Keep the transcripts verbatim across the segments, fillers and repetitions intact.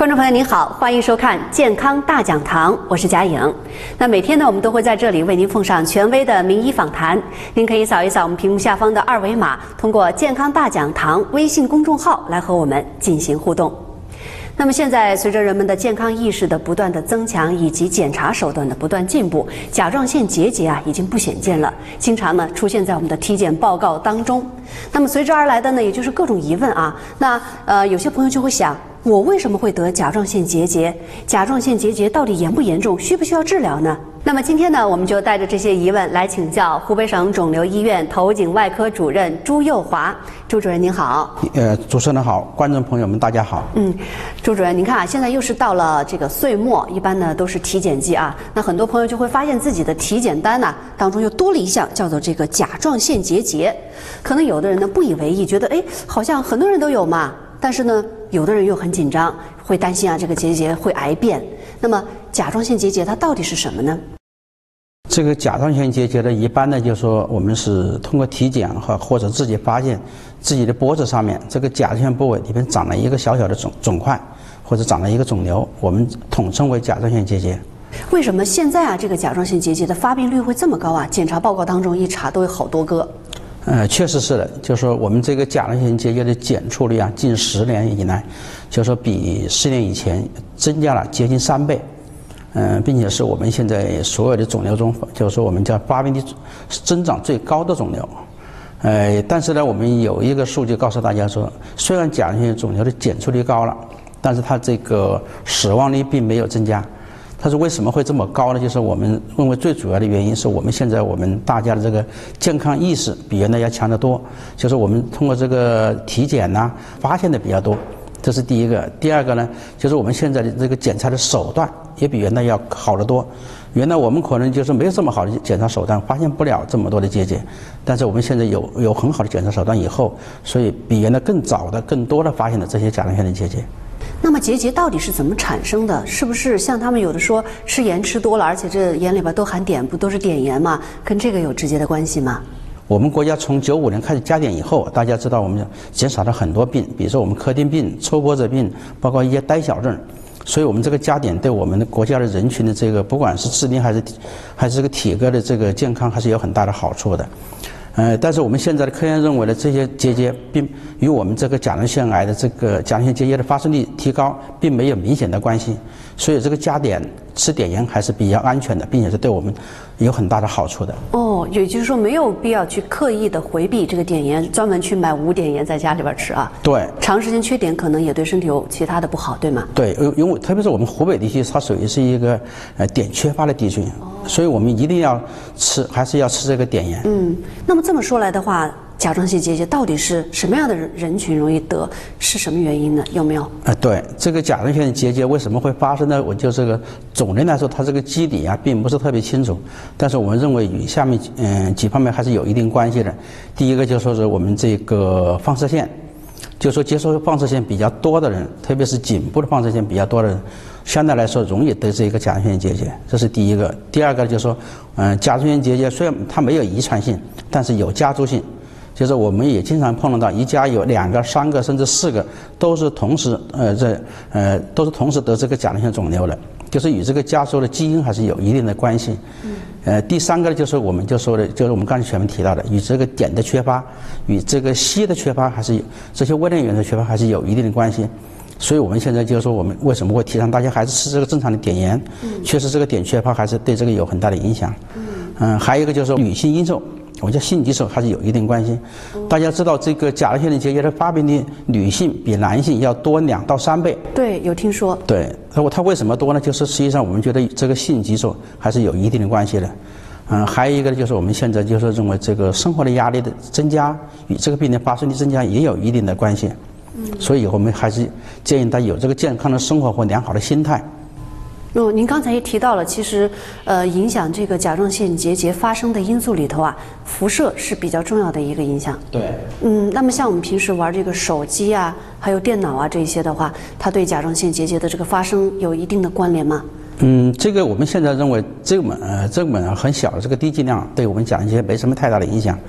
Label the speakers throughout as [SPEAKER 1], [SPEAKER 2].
[SPEAKER 1] 观众朋友您好，欢迎收看健康大讲堂，我是贾颖。那每天呢，我们都会在这里为您奉上权威的名医访谈，您可以扫一扫我们屏幕下方的二维码，通过健康大讲堂微信公众号来和我们进行互动。那么现在，随着人们的健康意识的不断的增强，以及检查手段的不断进步，甲状腺结节啊已经不鲜见了，经常呢出现在我们的体检报告当中。那么随之而来的呢，也就是各种疑问啊。那呃，有些朋友就会想，我为什么会得甲状腺结节？甲状腺结节到底严不严重？需不需要治疗呢？那么今天呢，我们就带着这些疑问来请教湖北省肿瘤医院头颈外科主任朱佑华。朱主任您好。
[SPEAKER 2] 呃，主持人好，观众朋友们大家好。
[SPEAKER 1] 嗯，朱主任，您看啊，现在又是到了这个岁末，一般呢都是体检季啊。那很多朋友就会发现自己的体检单呢、啊、当中又多了一项叫做这个甲状腺结节。可能有的人呢不以为意，觉得哎，好像很多人都有嘛。但是呢，有的人又很紧张，会担心啊这个结节会癌变。那么甲状腺结节它到底是什么呢？
[SPEAKER 2] 这个甲状腺结节呢，一般呢就是说我们是通过体检和或者自己发现自己的脖子上面这个甲状腺部位里面长了一个小小的肿肿块，或者长了一个肿瘤，我们统称为甲状腺结节。
[SPEAKER 1] 为什么现在啊这个甲状腺结节的发病率会这么高啊？检查报告当中一查都有好多个。
[SPEAKER 2] 呃，确实是的，就是说我们这个甲状腺结节的检出率啊，近十年以来，就是说比十年以前增加了接近三倍。嗯，并且是我们现在所有的肿瘤中，就是说我们叫发病率增长最高的肿瘤。呃，但是呢，我们有一个数据告诉大家说，虽然甲状腺肿瘤的检出率高了，但是它这个死亡率并没有增加。它是为什么会这么高呢？就是我们认为最主要的原因是我们现在我们大家的这个健康意识比原来要强得多，就是我们通过这个体检呐、啊、发现的比较多。这是第一个。第二个呢，就是我们现在的这个检查的手段也比原来要好得多。原来我们可能就是没有这么好的检查手段，发现不了这么多的结节。但是我们现在有有很好的检查手段以后，所以比原来更早的、更多的发现了这些甲状腺的结节。
[SPEAKER 1] 那么结节到底是怎么产生的？是不是像他们有的说吃盐吃多了，而且这盐里边都含碘，不都是碘盐吗？跟这个有直接的关系吗？
[SPEAKER 2] 我们国家从九五年开始加碘以后，大家知道我们减少了很多病，比如说我们科丁病、抽脖子病，包括一些呆小症。所以我们这个加碘对我们的国家的人群的这个不管是智力还是还是这个体格的这个健康还是有很大的好处的。呃，但是我们现在的科研认为呢，这些结节并与我们这个甲状腺癌的这个甲状腺结节的发生率提高并没有明显的关系，所以这个加碘吃碘盐还是比较安全的，并且是对我们有很大的好处的。
[SPEAKER 1] 哦，也就是说没有必要去刻意的回避这个碘盐，专门去买无碘盐在家里边吃啊。
[SPEAKER 2] 对，
[SPEAKER 1] 长时间缺碘可能也对身体有其他的不好，对吗？
[SPEAKER 2] 对，因为特别是我们湖北地区，它属于是一个呃碘缺乏的地区，所以我们一定要吃，还是要吃这个碘盐。
[SPEAKER 1] 嗯，那么这么说来的话，甲状腺结节到底是什么样的人群容易得？是什么原因呢？有没有？啊、
[SPEAKER 2] 呃，对，这个甲状腺结节为什么会发生呢？我就这个总的来说，它这个机理啊，并不是特别清楚。但是我们认为与下面嗯、呃、几方面还是有一定关系的。第一个就说是我们这个放射线，就说接受放射线比较多的人，特别是颈部的放射线比较多的人，相对来说容易得这个甲状腺结节，这是第一个。第二个就是说，嗯、呃，甲状腺结节虽然它没有遗传性，但是有家族性。就是我们也经常碰到一家有两个、三个甚至四个都是同时呃这呃都是同时得这个甲状腺肿瘤的，就是与这个家族的基因还是有一定的关系。嗯。呃，第三个就是我们就说的，就是我们刚才前面提到的，与这个碘的缺乏、与这个硒的缺乏，还是这些微量元素缺乏还是有一定的关系。所以我们现在就是说，我们为什么会提倡大家还是吃这个正常的碘盐？嗯。确实，这个碘缺乏还是对这个有很大的影响。嗯。嗯，还有一个就是说女性因素。我们叫性激素还是有一定关系。大家知道这个甲状腺的结节的发病率，女性比男性要多两到三倍。
[SPEAKER 1] 对，有听说。
[SPEAKER 2] 对，那它为什么多呢？就是实际上我们觉得这个性激素还是有一定的关系的。嗯，还有一个就是我们现在就是认为这个生活的压力的增加与这个病的发生率增加也有一定的关系。嗯，所以我们还是建议大家有这个健康的生活和良好的心态。
[SPEAKER 1] 哦，您刚才也提到了，其实，呃，影响这个甲状腺结节发生的因素里头啊，辐射是比较重要的一个影响。
[SPEAKER 2] 对。
[SPEAKER 1] 嗯，那么像我们平时玩这个手机啊，还有电脑啊这些的话，它对甲状腺结节的这个发生有一定的关联吗？
[SPEAKER 2] 嗯，这个我们现在认为这个呃这个很小的这个低剂量对我们甲状腺没什么太大的影响。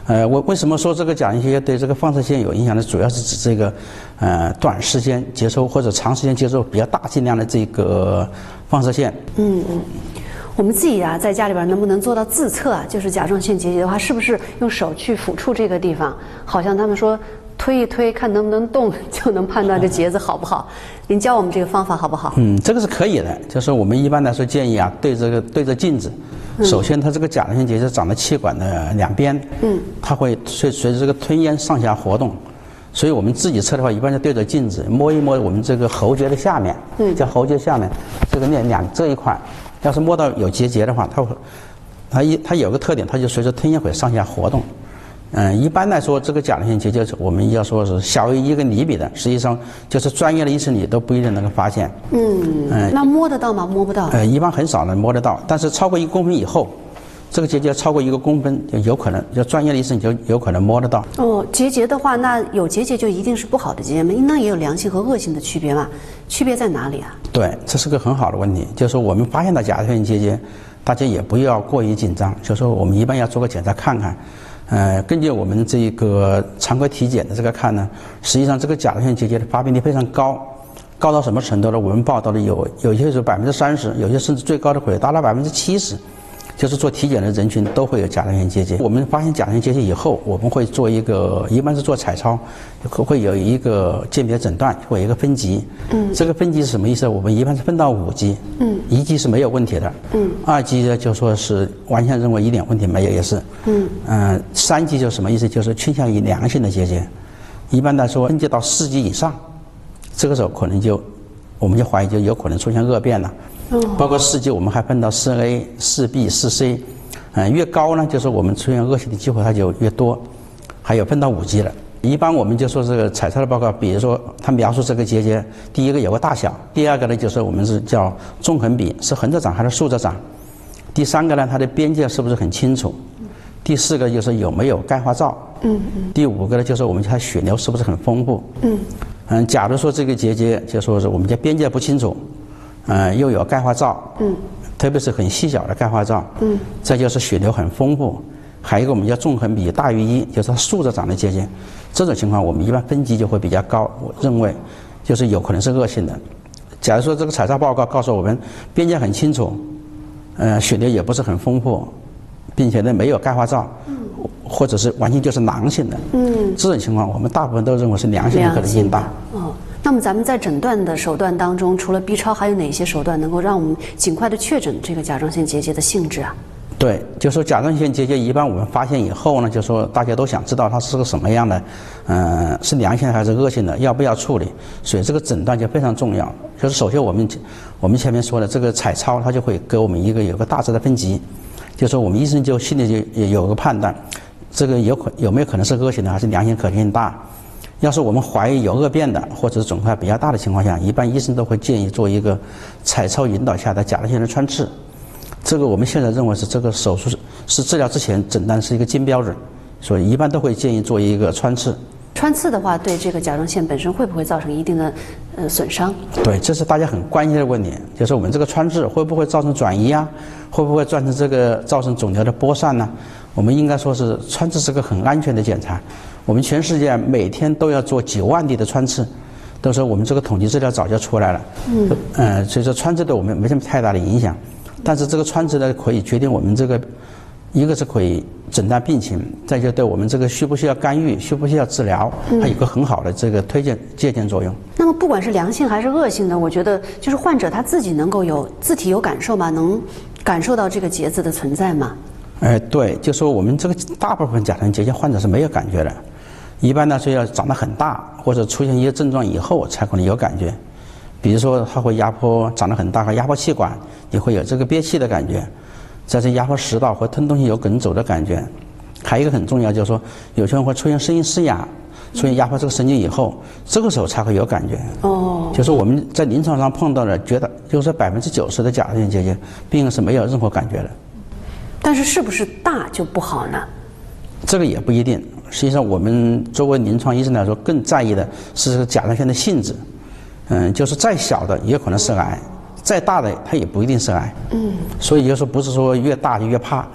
[SPEAKER 2] 呃，我为什么说这个甲状腺结节对这个放射线有影响呢？主要是指这个，呃，短时间接收或者长时间接收比较大剂量的这个放射线。
[SPEAKER 1] 嗯嗯。我们自己啊，在家里边能不能做到自测啊？就是甲状腺结节的话，是不是用手去抚触这个地方？好像他们说推一推，看能不能动，就能判断这结子好不好。您教我们这个方法好不好？
[SPEAKER 2] 嗯，这个是可以的。就是我们一般来说建议啊，对这个对着镜子，首先它这个甲状腺结节长在气管的两边，嗯，它会随随着这个吞咽上下活动。所以我们自己测的话，一般就对着镜子摸一摸我们这个喉结的下面，嗯，叫喉结下面这个两两这一块。要是摸到有结节的话，它会，它一它有个特点，它就随着吞咽会上下活动。嗯，一般来说，这个甲状腺结节我们要说是小于一个厘米的，实际上就是专业的医生你都不一定能够发现。
[SPEAKER 1] 嗯，嗯那摸得到吗？摸不到。
[SPEAKER 2] 呃，一般很少能摸得到，但是超过一公分以后，这个结节超过一个公分，就有可能，就专业的医生就有可能摸得到。
[SPEAKER 1] 哦，结节的话，那有结节就一定是不好的结节吗？应当也有良性和恶性的区别嘛？区别在哪里啊？
[SPEAKER 2] 对，这是个很好的问题。就是说我们发现了甲状腺结节，大家也不要过于紧张。就是说我们一般要做个检查看看。呃，根据我们这个常规体检的这个看呢，实际上这个甲状腺结节的发病率非常高，高到什么程度呢？我们报道的有有些是百分之三十，有些甚至最高的会达到百分之七十。就是做体检的人群都会有甲状腺结节。我们发现甲状腺结节以后，我们会做一个，一般是做彩超，会有一个鉴别诊断，会有一个分级。嗯，这个分级是什么意思？我们一般是分到五级。嗯，一级是没有问题的。嗯，二级呢就说是完全认为一点问题没有，也是。嗯，呃，三级就什么意思？就是倾向于良性的结节。一般来说，分级到四级以上，这个时候可能就，我们就怀疑就有可能出现恶变了。包括四级，我们还分到四 A、四 B、四 C， 嗯，越高呢，就是我们出现恶性的机会它就越多。还有分到五级了。一般我们就说这个彩超的报告，比如说它描述这个结节，第一个有个大小，第二个呢就是我们是叫纵横比，是横着长还是竖着长，第三个呢它的边界是不是很清楚，第四个就是有没有钙化灶，嗯嗯，第五个呢就是我们它血流是不是很丰富，嗯嗯，假如说这个结节就说是我们叫边界不清楚。呃，又有钙化灶，嗯，特别是很细小的钙化灶，嗯，再就是血流很丰富，还有一个我们叫纵横比大于一，就是它竖着长的结节，这种情况我们一般分级就会比较高，我认为就是有可能是恶性的。假如说这个彩超报告告诉我们边界很清楚，呃，血流也不是很丰富，并且呢没有钙化灶，嗯，或者是完全就是囊性的，嗯，这种情况我们大部分都认为是良性的可能性大。
[SPEAKER 1] 哦。那么咱们在诊断的手段当中，除了 B 超，还有哪些手段能够让我们尽快的确诊这个甲状腺结节的性质啊？
[SPEAKER 2] 对，就说甲状腺结节，一般我们发现以后呢，就说大家都想知道它是个什么样的，嗯、呃，是良性还是恶性的，要不要处理？所以这个诊断就非常重要。就是首先我们我们前面说的这个彩超，它就会给我们一个有个大致的分级，就说我们医生就心里就也有个判断，这个有可有没有可能是恶性的，还是良性可能性大。要是我们怀疑有恶变的，或者是肿块比较大的情况下，一般医生都会建议做一个彩超引导下的甲状腺的穿刺。这个我们现在认为是这个手术是治疗之前诊断是一个金标准，所以一般都会建议做一个穿刺。
[SPEAKER 1] 穿刺的话，对这个甲状腺本身会不会造成一定的呃损伤？
[SPEAKER 2] 对，这是大家很关心的问题，就是我们这个穿刺会不会造成转移啊？会不会造成这个造成肿瘤的播散呢？我们应该说是穿刺是个很安全的检查。我们全世界每天都要做九万例的穿刺，都说我们这个统计资料早就出来了。嗯，呃，所以说穿刺对我们没什么太大的影响，但是这个穿刺呢，可以决定我们这个，一个是可以诊断病情，再就对我们这个需不需要干预、需不需要治疗，它有个很好的这个推荐借鉴作用。
[SPEAKER 1] 那么不管是良性还是恶性的，我觉得就是患者他自己能够有自体有感受吗？能感受到这个结子的存在吗？
[SPEAKER 2] 哎，对，就说我们这个大部分甲状腺结节患者是没有感觉的。一般来说要长得很大或者出现一些症状以后才可能有感觉，比如说它会压迫长得很大和压迫气管，你会有这个憋气的感觉，再是压迫食道或吞东西有梗走的感觉。还有一个很重要就是说有些人会出现声音嘶哑，出现压迫这个神经以后，这个时候才会有感觉。哦，就是我们在临床上碰到的，觉得就是百分之九十的甲状腺结节病人是没有任何感觉的。
[SPEAKER 1] 但是是不是大就不好呢？
[SPEAKER 2] 这个也不一定。实际上我们作为临床医生来说，更在意的是这个甲状腺的性质。嗯，就是再小的也可能是癌，再大的它也不一定是癌。嗯，所以就是不是说越大就越怕，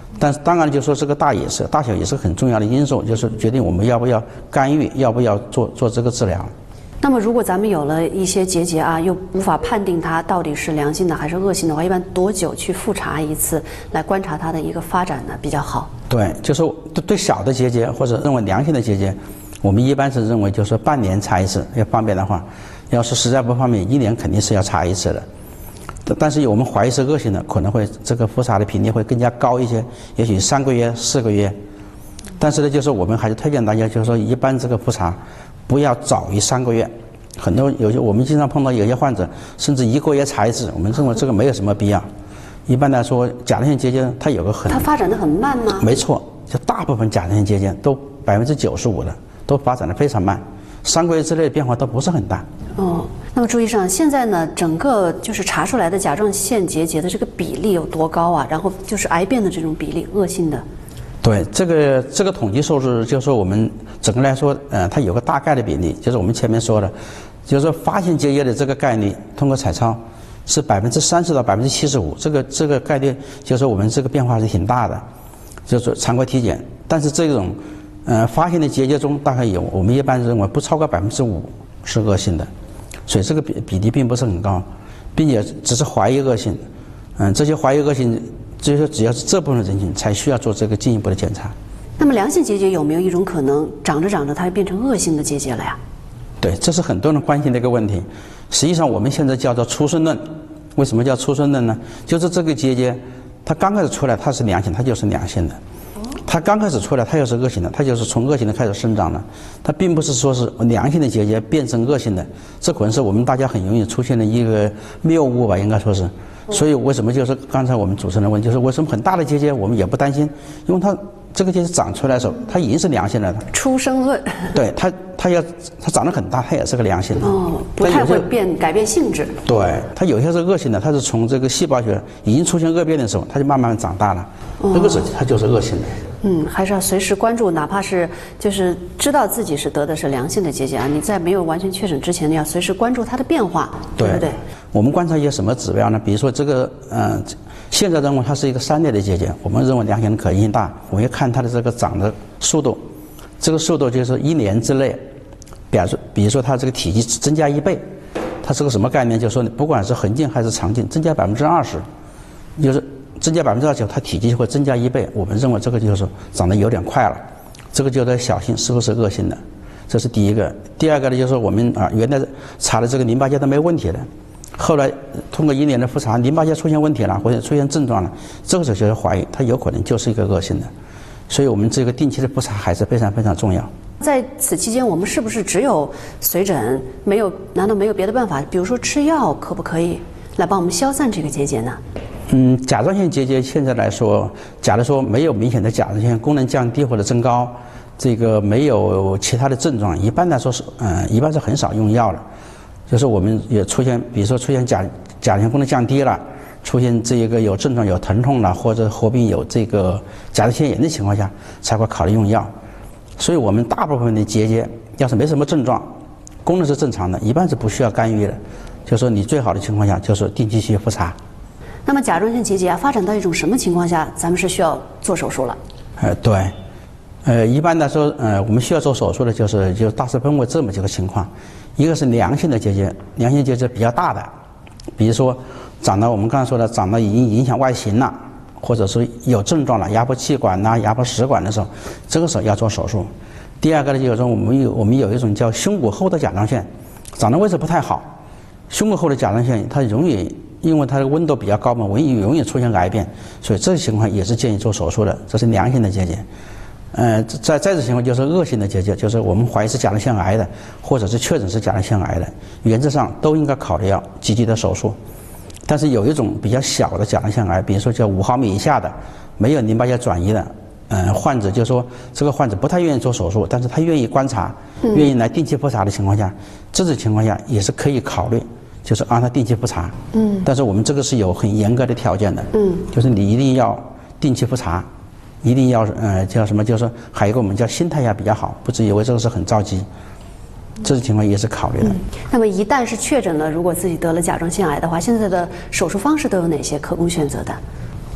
[SPEAKER 2] 但是当然就说这个大也是大小也是很重要的因素，就是决定我们要不要干预，要不要做做这个治疗。
[SPEAKER 1] 那么如果咱们有了一些结节啊，又无法判定它到底是良性的还是恶性的话，一般多久去复查一次，来观察它的一个发展呢比较好？
[SPEAKER 2] 对，就是对对小的结节或者认为良性的结节，我们一般是认为就是半年查一次，要方便的话，要是实在不方便，一年肯定是要查一次的。但是我们怀疑是恶性的，可能会这个复查的频率会更加高一些，也许三个月、四个月。但是呢，就是我们还是推荐大家，就是说一般这个复查不要早于三个月。很多有些我们经常碰到有些患者甚至一个月查一次，我们认为这个没有什么必要。一般来说，甲状腺结节它有个很，
[SPEAKER 1] 它发展的很慢吗？
[SPEAKER 2] 没错，就大部分甲状腺结节都百分之九十五的都发展的非常慢，三个月之内的变化都不是很大。
[SPEAKER 1] 哦，那么朱医生，现在呢，整个就是查出来的甲状腺结节的这个比例有多高啊？然后就是癌变的这种比例，恶性的。
[SPEAKER 2] 对，这个这个统计数字，就是说我们整个来说，呃，它有个大概的比例，就是我们前面说的，就是说发现结节的这个概率，通过彩超是百分之三十到百分之七十五，这个这个概率，就是说我们这个变化是挺大的，就是说常规体检，但是这种，呃，发现的结节中大概有，我们一般认为不超过百分之五是恶性的。所以这个比比例并不是很高，并且只是怀疑恶性，嗯，这些怀疑恶性，就是只要是这部分人群才需要做这个进一步的检查。
[SPEAKER 1] 那么良性结节有没有一种可能，长着长着它变成恶性的结节了呀？
[SPEAKER 2] 对，这是很多人关心的一个问题。实际上我们现在叫做出生论，为什么叫出生论呢？就是这个结节，它刚开始出来它是良性，它就是良性的。它刚开始出来，它又是恶性的，它就是从恶性的开始生长的，它并不是说是良性的结节变成恶性的，这可能是我们大家很容易出现的一个谬误吧，应该说是。所以为什么就是刚才我们主持人问，就是为什么很大的结节我们也不担心，因为它这个结节长出来的时候，它已经是良性的了。
[SPEAKER 1] 出生论。对，
[SPEAKER 2] 它它要它长得很大，它也是个良性的。
[SPEAKER 1] 哦，不太会变改变性质。
[SPEAKER 2] 对，它有些是恶性的，它是从这个细胞学已经出现恶变的时候，它就慢慢长大了，哦、那个时候它就是恶性的。
[SPEAKER 1] 嗯，还是要随时关注，哪怕是就是知道自己是得的是良性的结节啊，你在没有完全确诊之前呢，要随时关注它的变化，对不对？
[SPEAKER 2] 我们观察一些什么指标呢？比如说这个，嗯、呃，现在认为它是一个三类的结节，我们认为良性的可疑性大。我们要看它的这个长的速度，这个速度就是一年之内，比如说，比如说它这个体积增加一倍，它是个什么概念？就是说，不管是横径还是长径，增加百分之二十，就是增加百分之二十，它体积会增加一倍。我们认为这个就是长得有点快了，这个就得小心是不是恶性的，这是第一个。第二个呢，就是我们啊原来查的这个淋巴结都没问题的，后来通过一年的复查，淋巴结出现问题了，或者出现症状了，这个时候就是怀疑它有可能就是一个恶性的。所以我们这个定期的复查还是非常非常重要。
[SPEAKER 1] 在此期间，我们是不是只有随诊，没有？难道没有别的办法？比如说吃药，可不可以来帮我们消散这个结节呢？
[SPEAKER 2] 嗯，甲状腺结节现在来说，假如说没有明显的甲状腺功能降低或者增高，这个没有其他的症状，一般来说是，嗯、呃，一般是很少用药的。就是我们也出现，比如说出现甲甲状腺功能降低了，出现这一个有症状有疼痛了，或者合并有这个甲状腺炎的情况下，才会考虑用药。所以我们大部分的结节，要是没什么症状，功能是正常的，一般是不需要干预的。就是说你最好的情况下，就是定期去复查。
[SPEAKER 1] 那么甲状腺结节啊，发展到一种什么情况下，咱们是需要做手术了？
[SPEAKER 2] 呃，对，呃，一般来说，呃，我们需要做手术的，就是就大致分为这么几个情况，一个是良性的结节，良性结节比较大的，比如说长到我们刚才说的，长到已经影响外形了，或者是有症状了，压迫气管呐、压迫食管的时候，这个时候要做手术。第二个呢，就是说我们有我们有一种叫胸骨后的甲状腺，长的位置不太好，胸骨后的甲状腺它容易。因为它的温度比较高嘛，容易容易出现癌变，所以这种情况也是建议做手术的，这是良性的结节。呃，在在这情况就是恶性的结节，就是我们怀疑是甲状腺癌的，或者是确诊是甲状腺癌的，原则上都应该考虑要积极的手术。但是有一种比较小的甲状腺癌，比如说叫五毫米以下的，没有淋巴结转移的，呃，患者就是说这个患者不太愿意做手术，但是他愿意观察，愿意来定期复查的情况下，这种情况下也是可以考虑。就是让他定期复查，嗯，但是我们这个是有很严格的条件的，嗯，就是你一定要定期复查，一定要呃叫什么，就是还有一个我们叫心态要比较好，不至以为这个是很着急，这种情况也是考虑的。嗯，
[SPEAKER 1] 那么一旦是确诊了，如果自己得了甲状腺癌的话，现在的手术方式都有哪些可供选择的？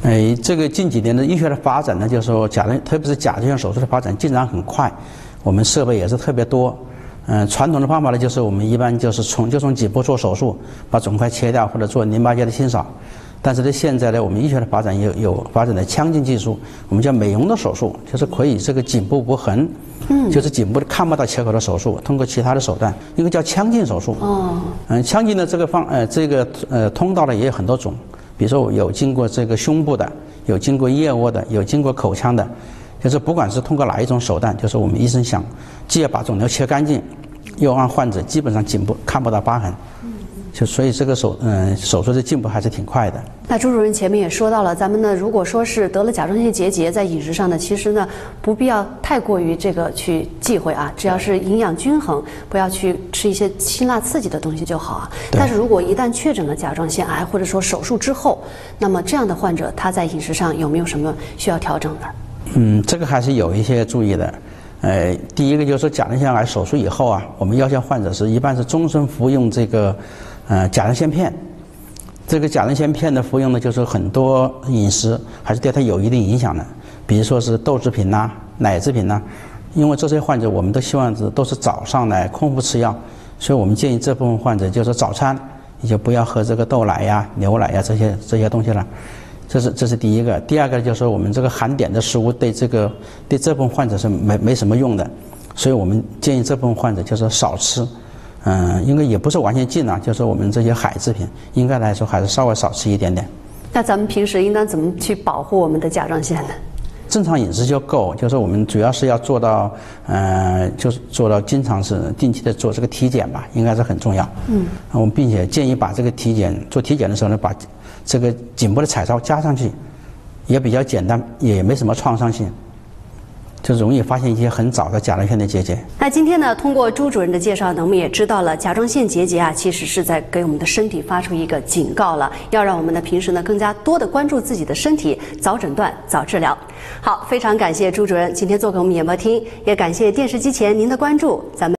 [SPEAKER 2] 哎，这个近几年的医学的发展呢，就是说甲状，特别是甲状腺手术的发展进展很快，我们设备也是特别多。嗯，传统的方法呢，就是我们一般就是从就从颈部做手术，把肿块切掉，或者做淋巴结的清扫。但是呢，现在呢，我们医学的发展有有发展的腔镜技术，我们叫美容的手术，就是可以这个颈部无痕，嗯，就是颈部看不到切口的手术，通过其他的手段，一个叫腔镜手术。哦，嗯，腔镜的这个方呃这个呃通道呢也有很多种，比如说有经过这个胸部的，有经过腋窝的，有经过口腔的。就是不管是通过哪一种手段，就是我们医生想，既要把肿瘤切干净，又让患者基本上颈部看不到疤痕，就所以这个手嗯手术的进步还是挺快的。
[SPEAKER 1] 那朱主任前面也说到了，咱们呢如果说是得了甲状腺结节，在饮食上呢，其实呢不必要太过于这个去忌讳啊，只要是营养均衡，不要去吃一些辛辣刺激的东西就好啊。但是如果一旦确诊了甲状腺癌，或者说手术之后，那么这样的患者他在饮食上有没有什么需要调整的？
[SPEAKER 2] 嗯，这个还是有一些注意的。呃，第一个就是说甲状腺癌手术以后啊，我们要求患者是一般是终身服用这个呃甲状腺片。这个甲状腺片的服用呢，就是很多饮食还是对它有一定影响的，比如说是豆制品呐、啊、奶制品呐、啊，因为这些患者我们都希望是都是早上来空腹吃药，所以我们建议这部分患者就是早餐你就不要喝这个豆奶呀、牛奶呀这些这些东西了。这是这是第一个，第二个就是说我们这个含碘的食物对这个对这部分患者是没没什么用的，所以我们建议这部分患者就是少吃，嗯，应该也不是完全禁啊，就是我们这些海制品应该来说还是稍微少吃一点点。
[SPEAKER 1] 那咱们平时应当怎么去保护我们的甲状腺呢？
[SPEAKER 2] 正常饮食就够，就是我们主要是要做到，呃，就是做到经常是定期的做这个体检吧，应该是很重要。嗯，我们并且建议把这个体检做体检的时候呢，把这个颈部的彩超加上去，也比较简单，也没什么创伤性，就容易发现一些很早的甲状腺的结节。
[SPEAKER 1] 那今天呢，通过朱主任的介绍呢，我们也知道了甲状腺结节啊，其实是在给我们的身体发出一个警告了，要让我们呢平时呢更加多的关注自己的身体，早诊断、早治疗。好，非常感谢朱主任今天做给我们演播厅，也感谢电视机前您的关注，咱们。